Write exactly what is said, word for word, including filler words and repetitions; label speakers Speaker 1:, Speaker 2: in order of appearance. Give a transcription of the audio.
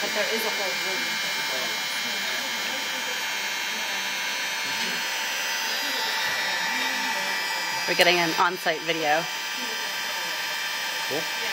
Speaker 1: Like there is a whole room.
Speaker 2: We're getting an on-site video.
Speaker 3: Cool.